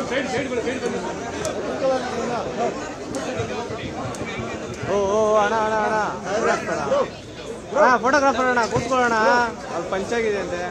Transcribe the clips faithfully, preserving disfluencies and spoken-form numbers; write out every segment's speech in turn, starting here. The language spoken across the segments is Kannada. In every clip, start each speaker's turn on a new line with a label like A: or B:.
A: ಓ ಓ ಅಣ್ಣ ಅಣ್ಣ ಅಣ್ಣ ಅಣ್ಣ ಫೋಟೋಗ್ರಾಫರ್ ಅಣ್ಣ ಕೂತ್ಕೊಳ್ಳೋಣ ಅಲ್ಲಿ ಪಂಚಾಗಿದೆ ಅಂತೆ.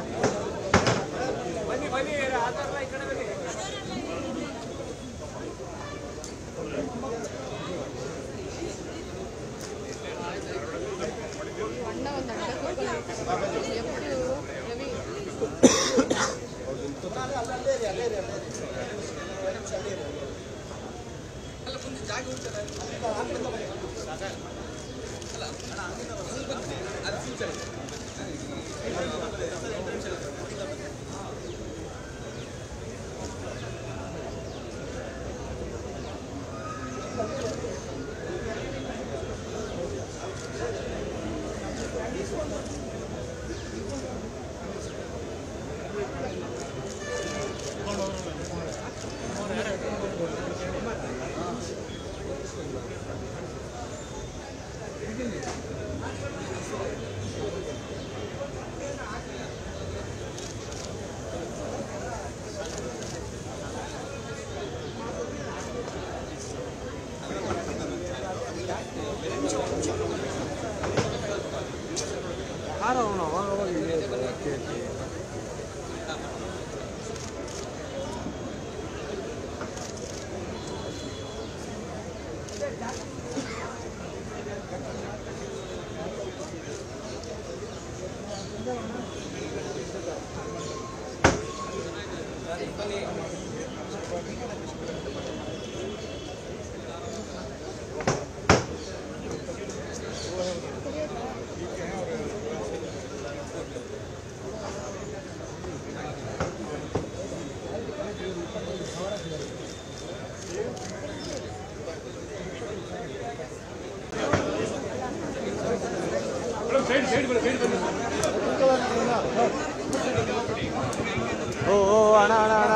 A: ಓ ಓ ಅಣ್ಣ ಅಣ್ಣ ಅಣ್ಣ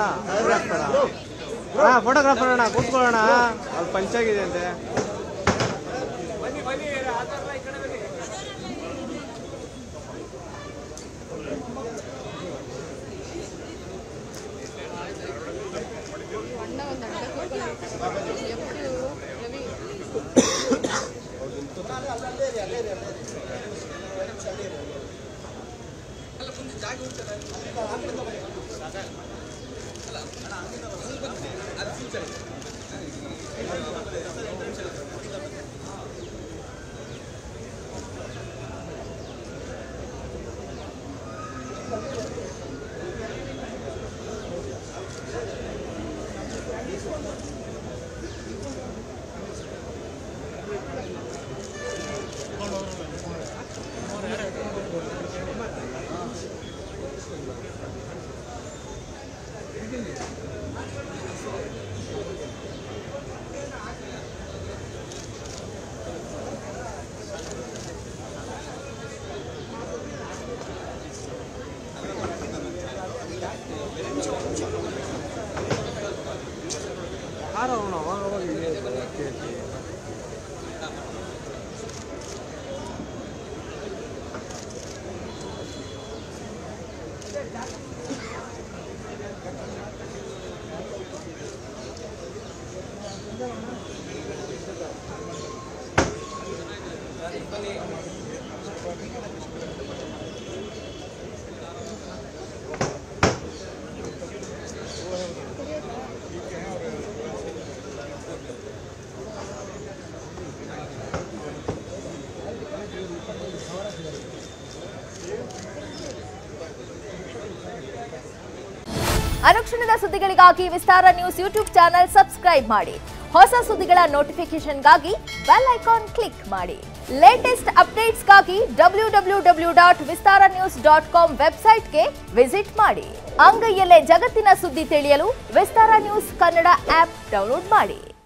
A: ಅಣ್ಣ ಫೋಟೋಗ್ರಾಫರ್ ಅಣ್ಣ ಕೂತ್ಕೊಳ್ಳೋಣ ಅಲ್ಲಿ ಪಂಚಾಗಿದೆ ಅಂತೆ.
B: ಅನುಕ್ಷಣದ ಸುದ್ದಿಗಳಿಗಾಗಿ Vistara news YouTube channel subscribe ಮಾಡಿ. ಹೊಸ ಸುದ್ದಿಗಳ ನೋಟಿಫಿಕೇಶನ್ಗಾಗಿ ಬೆಲ್ ಐಕಾನ್ ಕ್ಲಿಕ್ ಮಾಡಿ. ಲೇಟೆಸ್ಟ್ ಅಪ್ಡೇಟ್ಸ್ಗಾಗಿ W W W dot Vistara news dot com ವೆಬ್ಸೈಟ್ಗೆ ವಿಸಿಟ್ ಮಾಡಿ. ಅಂಗೈಯಲ್ಲೇ ಜಗತ್ತಿನ ಸುದ್ದಿ ತಿಳಿಯಲು Vistara news Kannada app download ಮಾಡಿ.